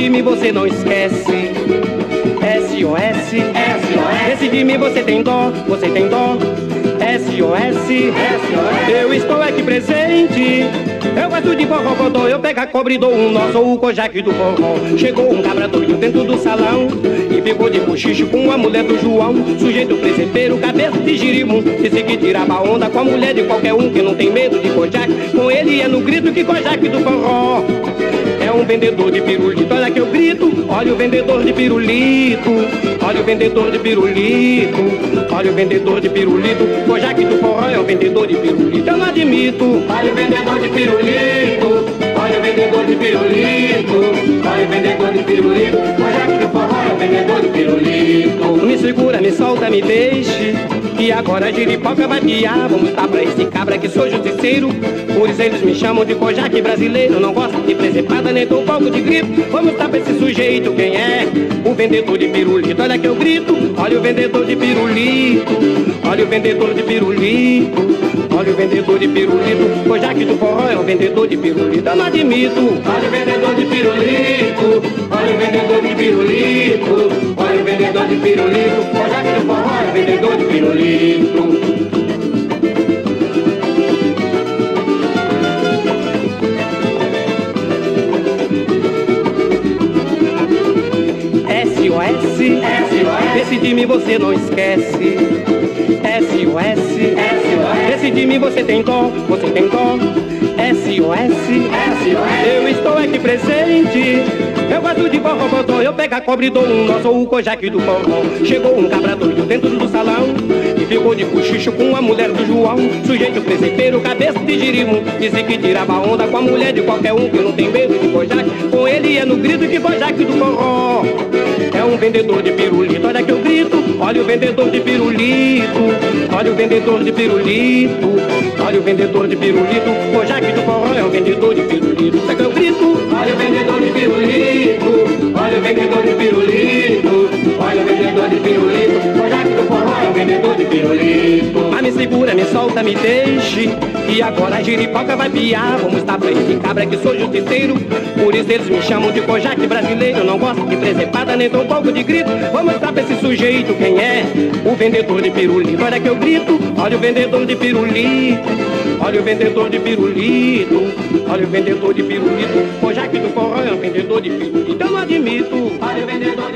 de mim você não esquece. SOS, SOS. Esse de mim você tem dó, você tem dó. SOS, SOS. Eu estou aqui presente. Eu gosto de forró, eu pego a cobra e dou um nó. Sou o Kojak do forró. Chegou um cabra doido dentro do salão e ficou de cochicho com a mulher do João. Sujeito presepeiro, cabeça de girimum. Disse que tirava onda com a mulher de qualquer um, que não tem medo de Kojak. Com ele é no grito que Kojak do forró é um vendedor de pirulito. Olha que eu grito, olha o vendedor de pirulito. Olha o vendedor de pirulito. Olha o vendedor de pirulito. Kojak do forró é um vendedor de pirulito. Eu não admito. Olha o vendedor de pirulito. Olha o vendedor de pirulito. Olha o vendedor de pirulito. Kojak do forró é um vendedor de pirulito. Me segura, me solta, me deixe, que agora a giripoca vai piar. Vamos dar pra esse cabra que sou justiceiro. Por isso eles me chamam de Kojak brasileiro. Não gosto de presepada, nem dou palco de grito. Vamos dar pra esse sujeito quem é o vendedor de pirulito. Olha que eu grito, olha o vendedor de pirulito. Olha o vendedor de pirulito. Olha o vendedor de pirulito. Kojak do forró é o vendedor de pirulito. Eu não admito. Olha o vendedor de pirulito. Olha o vendedor de pirulito. Olha o vendedor de pirulito. Kojak do forró é o vendedor de pirulito. SOS, SOS. Esse de mim você não esquece. SOS, SOS. Esse de mim você tem dó, você tem dó. SOS, SOS. Eu estou aqui presente. Eu gosto de forró, eu pego a cobra e dou um nó. Sou o Kojak do forró. Chegou um cabra doido dentro do salão e ficou de cochicho com a mulher do João. Sujeito presepeiro, cabeça de girimum. Disse que tirava onda com a mulher de qualquer um, que não tem medo de Kojak. Com ele é no grito que Kojak do forró é um vendedor de pirulito. Olha que eu grito, olha o vendedor de pirulito. Olha o vendedor de pirulito. Olha o vendedor de pirulito. Kojak do forró é um vendedor de pirulito. Olha que eu grito, olha o vendedor de pirulito. Olha o vendedor de pirulito. Olha o vendedor de pirulito. Kojak do forró é um vendedor de pirulito. Mas me segura, me solta, me deixe, e agora a giripoca vai piar. Vamos dar pra esse cabra que sou justiceiro. Por isso eles me chamam de Kojak brasileiro. Não gosto de presepada, nem dou um pouco de grito. Vamos dar pra esse sujeito quem é o vendedor de pirulito. Olha que eu grito, olha o vendedor de pirulito. Olha o vendedor de pirulito. Olha o vendedor de pirulito. Kojak do forró é um vendedor de pirulito. Eu não admito. Olha o vendedor de